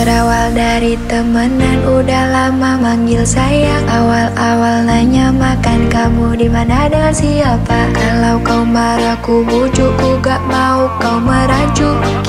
Berawal dari temenan, udah lama manggil sayang. Awal-awal nanya makan kamu di mana dengan siapa. Kalau kau marah ku bujuk, ku gak mau kau merajuk.